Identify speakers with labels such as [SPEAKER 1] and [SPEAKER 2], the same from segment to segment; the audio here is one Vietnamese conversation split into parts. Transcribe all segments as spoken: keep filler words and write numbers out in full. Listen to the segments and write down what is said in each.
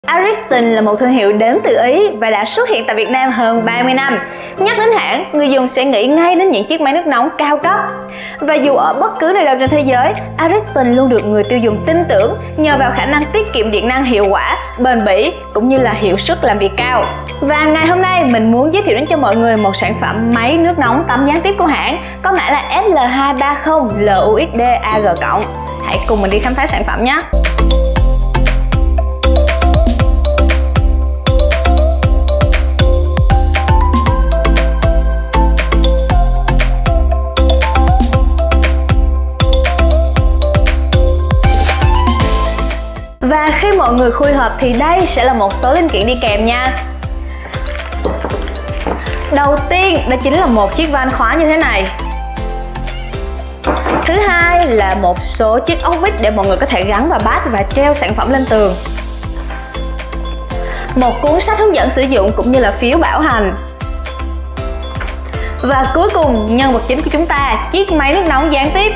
[SPEAKER 1] Ariston là một thương hiệu đến từ Ý và đã xuất hiện tại Việt Nam hơn ba mươi năm. Nhắc đến hãng, người dùng sẽ nghĩ ngay đến những chiếc máy nước nóng cao cấp. Và dù ở bất cứ nơi đâu trên thế giới, Ariston luôn được người tiêu dùng tin tưởng nhờ vào khả năng tiết kiệm điện năng hiệu quả, bền bỉ cũng như là hiệu suất làm việc cao. Và ngày hôm nay mình muốn giới thiệu đến cho mọi người một sản phẩm máy nước nóng tắm gián tiếp của hãng có mã là S L hai ba không L U X D A G cộng. Hãy cùng mình đi khám phá sản phẩm nhé! Và khi mọi người khui hộp thì đây sẽ là một số linh kiện đi kèm nha. Đầu tiên đó chính là một chiếc van khóa như thế này. Thứ hai là một số chiếc ốc vít để mọi người có thể gắn vào bát và treo sản phẩm lên tường. Một cuốn sách hướng dẫn sử dụng cũng như là phiếu bảo hành. Và cuối cùng, nhân vật chính của chúng ta, chiếc máy nước nóng gián tiếp.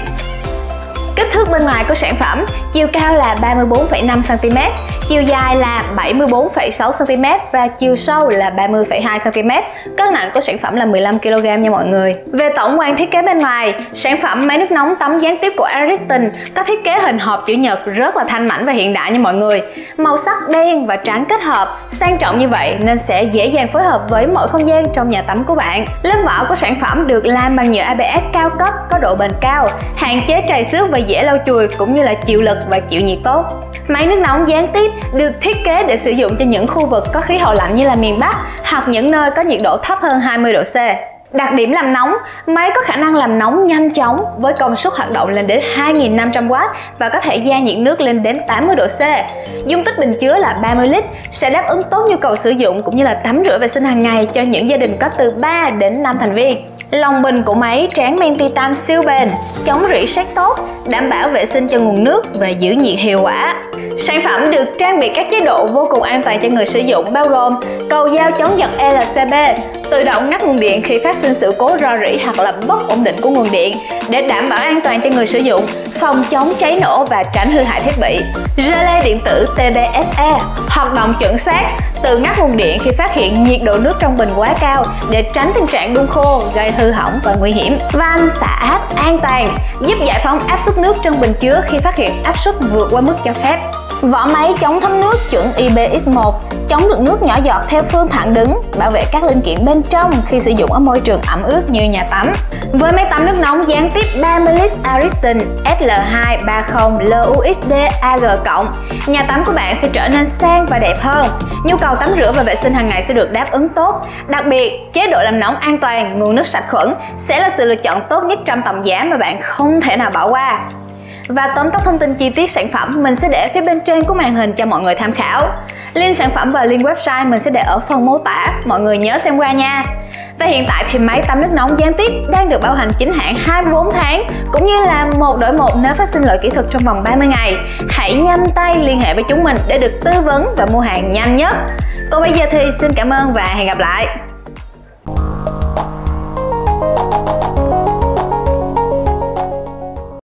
[SPEAKER 1] Kích thước bên ngoài của sản phẩm, chiều cao là ba mươi bốn phẩy năm xăng ti mét, chiều dài là bảy mươi bốn phẩy sáu xăng ti mét và chiều sâu là ba mươi phẩy hai xăng ti mét. Cân nặng của sản phẩm là mười lăm ki lô gam nha mọi người. Về tổng quan thiết kế bên ngoài, sản phẩm máy nước nóng tắm gián tiếp của Ariston có thiết kế hình hộp chữ nhật rất là thanh mảnh và hiện đại nha mọi người. Màu sắc đen và trắng kết hợp, sang trọng như vậy nên sẽ dễ dàng phối hợp với mọi không gian trong nhà tắm của bạn. Lớp vỏ của sản phẩm được làm bằng nhựa A B S cao cấp, có độ bền cao, hạn chế trầy xước và dễ lau chùi cũng như là chịu lực và chịu nhiệt tốt. Máy nước nóng gián tiếp được thiết kế để sử dụng cho những khu vực có khí hậu lạnh như là miền Bắc hoặc những nơi có nhiệt độ thấp hơn hai mươi độ C. Đặc điểm làm nóng, máy có khả năng làm nóng nhanh chóng với công suất hoạt động lên đến hai nghìn năm trăm oát và có thể gia nhiệt nước lên đến tám mươi độ C. Dung tích bình chứa là ba mươi lít, sẽ đáp ứng tốt nhu cầu sử dụng cũng như là tắm rửa vệ sinh hàng ngày cho những gia đình có từ ba đến năm thành viên. Lòng bình của máy tráng men titan siêu bền, chống rỉ sét tốt, đảm bảo vệ sinh cho nguồn nước và giữ nhiệt hiệu quả. Sản phẩm được trang bị các chế độ vô cùng an toàn cho người sử dụng bao gồm cầu dao chống giật L C B, tự động ngắt nguồn điện khi phát sinh sự cố rò rỉ hoặc là bất ổn định của nguồn điện để đảm bảo an toàn cho người sử dụng, phòng chống cháy nổ và tránh hư hại thiết bị. Relay điện tử T D S E hoạt động chuẩn xác, tự ngắt nguồn điện khi phát hiện nhiệt độ nước trong bình quá cao để tránh tình trạng đun khô, gây hư hỏng và nguy hiểm. Van xả áp an toàn, giúp giải phóng áp suất nước trong bình chứa khi phát hiện áp suất vượt qua mức cho phép. Vỏ máy chống thấm nước chuẩn I P X một, chống được nước nhỏ giọt theo phương thẳng đứng, bảo vệ các linh kiện bên trong khi sử dụng ở môi trường ẩm ướt như nhà tắm. Với máy tắm nước nóng gián tiếp ba mươi lít Ariston S L hai ba không L U X D A G cộng, nhà tắm của bạn sẽ trở nên sang và đẹp hơn. Nhu cầu tắm rửa và vệ sinh hàng ngày sẽ được đáp ứng tốt. Đặc biệt, chế độ làm nóng an toàn, nguồn nước sạch khuẩn sẽ là sự lựa chọn tốt nhất trong tầm giá mà bạn không thể nào bỏ qua. Và tóm tắt thông tin chi tiết sản phẩm mình sẽ để phía bên trên của màn hình cho mọi người tham khảo. Link sản phẩm và link website mình sẽ để ở phần mô tả, mọi người nhớ xem qua nha. Và hiện tại thì máy tắm nước nóng gián tiếp đang được bảo hành chính hãng hai mươi bốn tháng cũng như là một đổi một nếu phát sinh lỗi kỹ thuật trong vòng ba mươi ngày. Hãy nhanh tay liên hệ với chúng mình để được tư vấn và mua hàng nhanh nhất. Còn bây giờ thì xin cảm ơn và hẹn gặp lại.